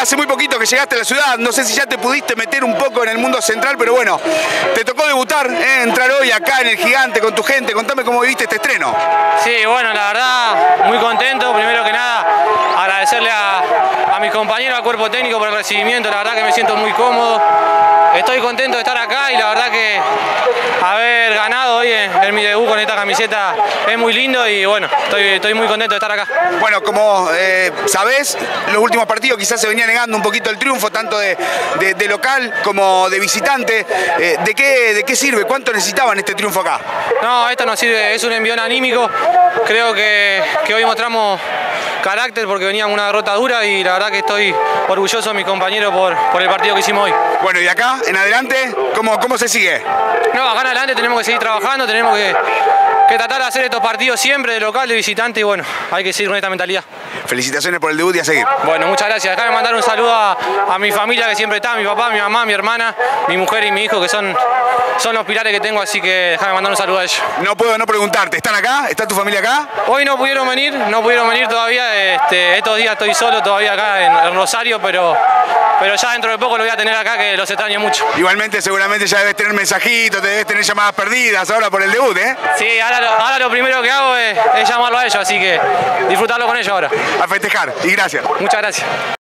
hace muy poquito que llegaste a la ciudad, no sé si ya te pudiste meter un poco en el mundo central, pero bueno, te tocó debutar, entrar hoy acá en el Gigante con tu gente. Contame cómo viviste este estreno. Sí, bueno, la verdad, muy contento. Primero que nada, agradecerle a mis compañeros, al cuerpo técnico por el recibimiento. La verdad que me siento muy cómodo. Estoy contento de estar acá y la verdad que haber ganado hoy en mi debut con esta camiseta es muy lindo y bueno, estoy muy contento de estar acá. Bueno, como sabés, los últimos partidos quizás se venía negando un poquito el triunfo, tanto de local como de visitante. ¿De qué sirve? ¿Cuánto necesitaban este triunfo acá? No, esto no sirve, es un envión anímico. Creo que hoy mostramos carácter porque veníamos una derrota dura y la verdad que estoy orgulloso de mis compañeros por el partido que hicimos hoy. Bueno, y acá en adelante, ¿cómo se sigue? No, acá en adelante tenemos que seguir trabajando, tenemos que tratar de hacer estos partidos siempre de local, de visitante y bueno, hay que seguir con esta mentalidad. Felicitaciones por el debut y a seguir. Bueno, muchas gracias. Déjame mandar un saludo a mi familia que siempre está, mi papá, mi mamá, mi hermana, mi mujer y mi hijo que son los pilares que tengo, así que déjame mandar un saludo a ellos. No puedo no preguntarte, ¿están acá? ¿Está tu familia acá? Hoy no pudieron venir todavía, estos días estoy solo todavía acá en Rosario, pero ya dentro de poco lo voy a tener acá que los extraño mucho. Igualmente seguramente ya debes tener mensajitos, te debes tener llamadas perdidas ahora por el debut, ¿eh? Sí, ahora lo primero que hago es llamarlo a ellos, así que disfrutarlo con ellos ahora. A festejar y gracias. Muchas gracias.